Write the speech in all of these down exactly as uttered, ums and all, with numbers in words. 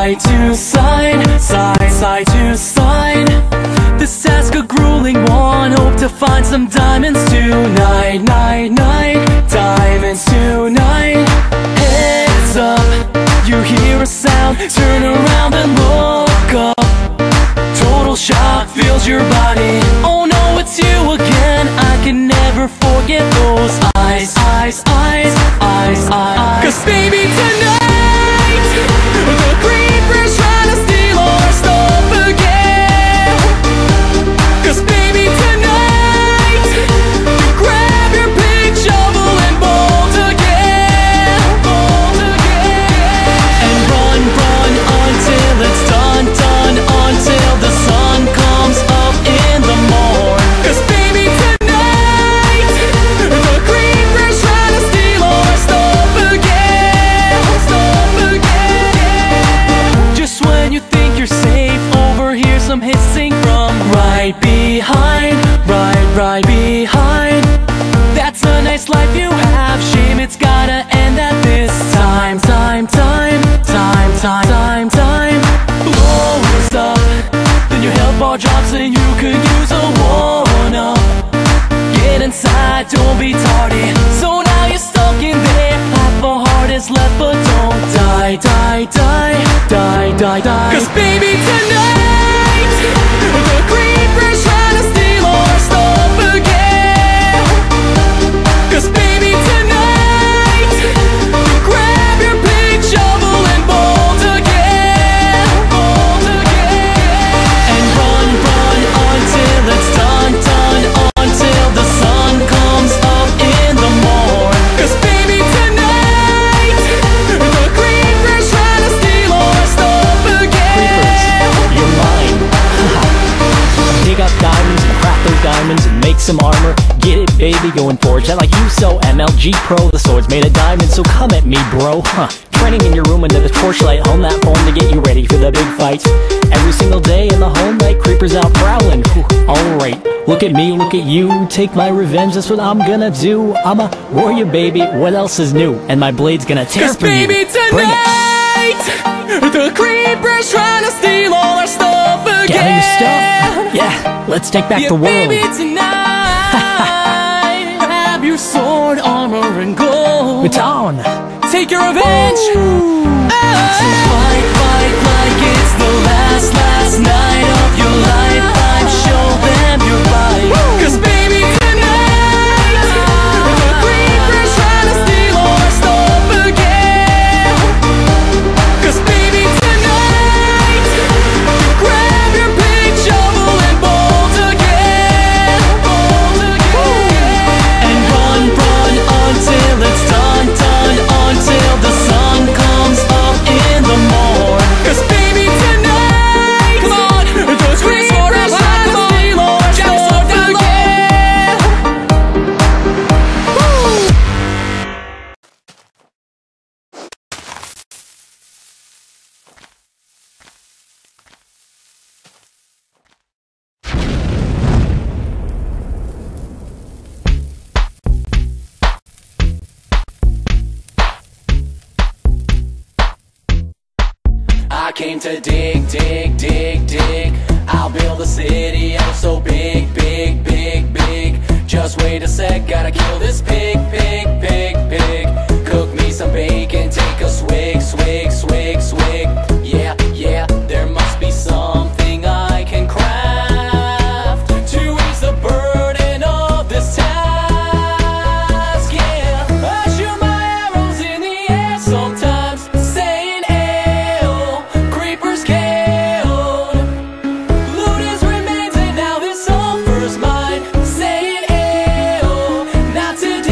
side to side, side, side to side. This task a grueling one, hope to find some diamonds tonight, night, night, diamonds tonight. Heads up, you hear a sound, turn around and look up. Total shock fills your body, oh no, it's you again. I can never forget those eyes, eyes, eyes, eyes, eyes. Cause baby tonight, the creeper's trying to steal our stuff again. Cause baby tonight, you grab your big shovel and bolt again, bolt again. And run, run until it's done, done, until the sun comes up in the morn. Cause baby tonight, the creeper's trying to steal our stuff again, stuff again. Just when you think you're safe, overhear some hissing from right behind, right, right behind. That's a nice life you have, shame it's gotta end at this time, time, time, time, time, time, time. Blows up, then your health bar drops and you could use a one-up. Get inside, don't be tardy, so now you're stuck in there. Half a heart is left, but don't die, die, die, die, die, die. Cause baby tonight, the creeper's trying to steal our stuff again. Cause baby tonight, you grab your big shovel and bolt again, bolt again. And run, run until it's done, done, until the sun comes up in the morn. Cause baby tonight, the creeper's trying to steal our stuff again. Creepers, you're mine. Dig up diamonds and craft those diamonds and make some armor. Get it, baby, go and forge that like you so. M L G Pro, the sword's made of diamonds, so come at me, bro. Huh? Training in your room under the torchlight, hone that form to get you ready for the big fights. Every single day in the home light, creepers out prowling. Alright, look at me, look at you. Take my revenge, that's what I'm gonna do. I'm a warrior, baby, what else is new? And my blade's gonna tear Cause for you. baby Bring it. tonight, the creeper's trying to steal all our stuff again. Gather your stuff. Yeah, let's take back Yeah, the world. baby tonight, grab your sword, armor, and gold. Baton. Take your revenge. Oh. So fight, fight like it's the last, last night of your lifetime. Show them you're right. Cause baby tonight, the creeper's trying to steal our stuff again. Cause baby tonight, you grab your big shovel and bolt again, bolt again. And run, run until it's done, done, until the sun comes up in the morn. Cause baby tonight, come on, the creeper's trying to steal our stuff again. Woo! I came to dig, dig, dig, dig. I'll build a city oh so big, big, big, big. Just wait a sec, gotta kill this pig, pig, pig, pig. Cook me some bacon, take a swig, swig, swig, swig. Yeah, yeah, there must be something I can craft to ease the burden of this task. Yeah, I shoot my arrows in the air sometimes, saying "Ayo, creepers killed. Loot his remains and now this sulfur's mine." Saying "Ayo, not today."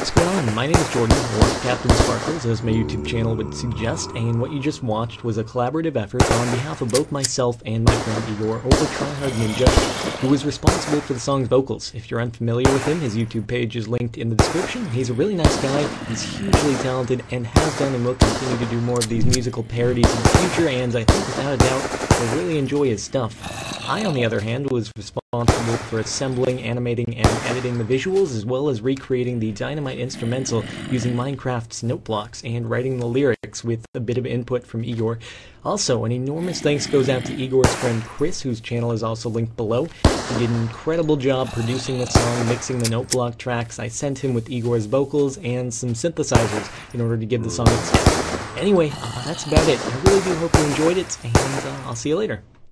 What's going on? My name is Jordan, or Captain Sparkles, as my YouTube channel would suggest, and what you just watched was a collaborative effort on behalf of both myself and my friend Igor over Tryhard Ninja, who was responsible for the song's vocals. If you're unfamiliar with him, his YouTube page is linked in the description. He's a really nice guy, he's hugely talented, and has done and will continue to do more of these musical parodies in the future, and I think without a doubt, you'll really enjoy his stuff. I, on the other hand, was responsible for assembling, animating, and editing the visuals, as well as recreating the Dynamite instrumental using Minecraft's note blocks and writing the lyrics with a bit of input from Igor. Also, an enormous thanks goes out to Igor's friend Chris, whose channel is also linked below. He did an incredible job producing the song, mixing the note block tracks. I sent him with Igor's vocals and some synthesizers in order to give the song its... Anyway, uh, that's about it. I really do hope you enjoyed it, and uh, I'll see you later.